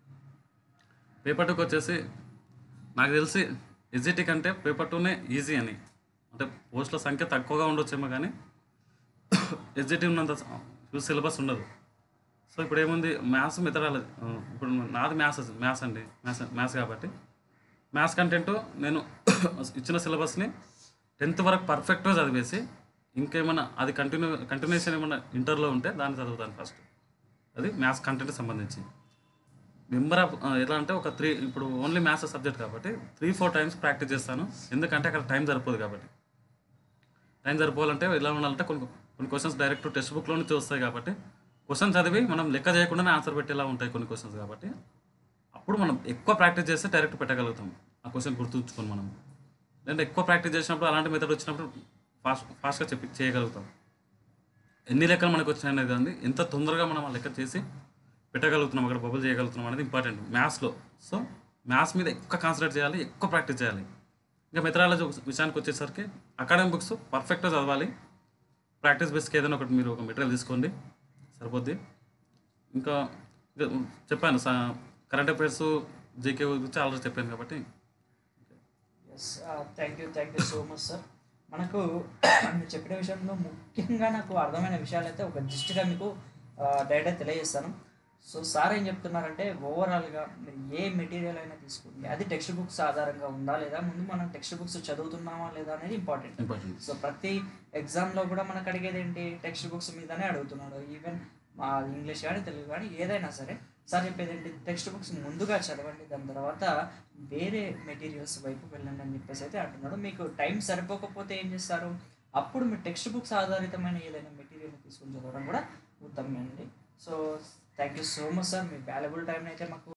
పేపర్ 2కి వచ్చేసి నాకు తెలిసి ఎస్జిటి కంటే పేపర్ 2నే ఈజీ అని, అంటే పోస్టుల సంఖ్య తక్కువగా ఉండొచ్చేమో కానీ ఎస్జిటి ఉన్నంత సిలబస్ ఉండదు. సో ఇప్పుడు ఏముంది, మ్యాథ్స్ మెథడాలజీ, ఇప్పుడు నాది మ్యాథ్స్ కాబట్టి మ్యాథ్స్ కంటెంట్ నేను ఇచ్చిన సిలబస్ని 10th వరకు పర్ఫెక్ట్గా చదివేసి ఇంకేమైనా అది కంటిన్యూషన్ ఏమైనా ఇంటర్లో ఉంటే దాన్ని చదువుతాను ఫస్ట్. అది మ్యాథ్స్ కంటెంట్కి సంబంధించి ఎలా అంటే ఇప్పుడు ఓన్లీ మ్యాథ్స్ సబ్జెక్ట్ కాబట్టి 3-4 టైమ్స్ ప్రాక్టీస్ చేస్తాను. ఎందుకంటే అక్కడ టైం సరిపోదు కాబట్టి. టైం సరిపోవాలంటే ఎలా ఉండాలంటే కొన్ని క్వశ్చన్స్ డైరెక్ట్ టెక్స్ట్ బుక్లో నుంచి వస్తాయి కాబట్టి క్వశ్చన్ చదివి మనం లెక్క చేయకుండానే ఆన్సర్ పెట్టేలా ఉంటాయి కొన్ని క్వశ్చన్స్ కాబట్టి అప్పుడు మనం ఎక్కువ ప్రాక్టీస్ చేస్తే డైరెక్ట్ పెట్టగలుగుతాం ఆ క్వశ్చన్ గుర్తుంచుకొని. మనం లేదంటే ఎక్కువ ప్రాక్టీస్ చేసినప్పుడు అలాంటి మెథడ్ వచ్చినప్పుడు ఫాస్ట్గా చేయగలుగుతాం. ఎన్ని లెక్కలు మనకు వచ్చినాయి కానీ ఎంత తొందరగా మనం ఆ లెక్క చేసి పెట్టగలుగుతున్నాం, అక్కడ బబుల్ చేయగలుగుతున్నాం అనేది ఇంపార్టెంట్ మ్యాథ్స్లో. సో మ్యాథ్స్ మీద ఎక్కువ కాన్సన్ట్రేట్ చేయాలి, ఎక్కువ ప్రాక్టీస్ చేయాలి. ఇంకా మెథడాలజీ విషయానికి వచ్చేసరికి అకాడమిక్ బుక్స్ పర్ఫెక్ట్గా చదవాలి. ప్రాక్టీస్ బేస్కి ఏదైనా మీరు ఒక మెటీరియల్ తీసుకోండి, సరిపోద్ది. ఇంకా చెప్పాను కరెంట్ అఫైర్స్, జీకే గురించి ఆల్రెడీ చెప్పాను కాబట్టి. Yes, thank you so much sir. మనకు మీరు చెప్పిన విషయంలో ముఖ్యంగా నాకు అర్థమైన విషయాలు అయితే ఒక జిస్ట్గా మీకు డైరెక్ట్గా తెలియజేస్తాను. సో సార్ ఏం చెప్తున్నారంటే ఓవరాల్గా మీరు ఏ మెటీరియల్ అయినా తీసుకోండి, అది టెక్స్ట్ బుక్స్ ఆధారంగా ఉందా లేదా, ముందు మనం టెక్స్ట్ బుక్స్ చదువుతున్నామా లేదా అనేది ఇంపార్టెంట్. సో ప్రతి ఎగ్జామ్లో కూడా మనకు అడిగేది ఏంటి, టెక్స్ట్ బుక్స్ మీదనే అడుగుతున్నాడు. ఈవెన్ మా ఇంగ్లీష్ కానీ తెలుగు కానీ ఏదైనా సరే సార్ చెప్పేది ఏంటి, టెక్స్ట్ బుక్స్ ముందుగా చదవండి, దాని తర్వాత వేరే మెటీరియల్స్ వైపు వెళ్ళండి అని చెప్పేసి అయితే అంటున్నాడు. మీకు టైం సరిపోకపోతే ఏం చేస్తారు, అప్పుడు మీరు టెక్స్ట్ బుక్స్ ఆధారితమైన ఏదైనా మెటీరియల్ తీసుకొని చదవడం కూడా ఉత్తమం అండి. So thank you so much sir, మీ వాల్యుబుల్ టైం అయితే మాకు